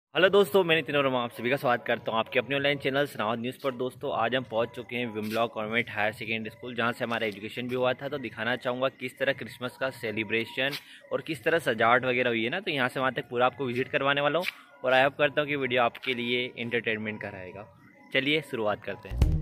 Hello दोस्तों, मैं नितिन वर्मा आप सभी का स्वागत करता हूं आपके अपने ऑनलाइन चैनल सनावद न्यूज़ पर। दोस्तों आज हम पहुंच चुके हैं विमलॉक गवर्नमेंट हायर सेकेंडरी स्कूल, जहां से हमारा एजुकेशन भी हुआ था। तो दिखाना चाहूँगा किस तरह क्रिसमस का सेलिब्रेशन और किस तरह सजावट वगैरह हुई है ना। तो यहाँ से वहाँ तक पूरा आपको विजिट करवाने वाला हूँ और आई होप करता हूँ कि वीडियो आपके लिए एंटरटेनमेंट का रहेगा। चलिए शुरुआत करते हैं।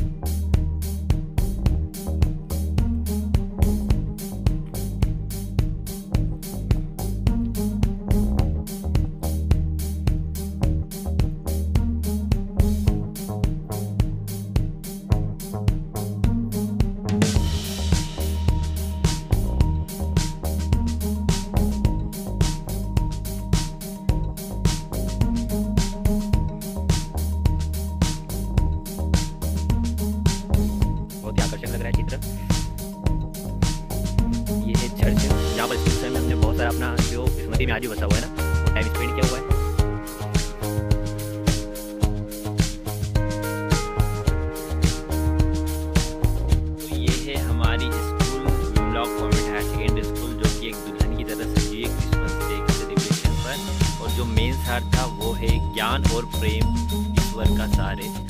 आकर्षक लग रहा है चित्र। ये है चर्च, जहाँ पर स्कूल टाइम में हमने बहुत सारा अपना जो स्मृति में आज भी बसा हुआ है ना, वो टाइम स्पेंड किया हुआ है। तो ये है हमारी स्कूल विमलॉक गवर्नमेंट हायर सेकेंडरी स्कूल, जो कि एक दुल्हन की तरह सजी है क्रिसमस डे के सेलिब्रेशन पर। और जो मेन सार था वो है ज्ञान और प्रेम ईश्वर का सार है।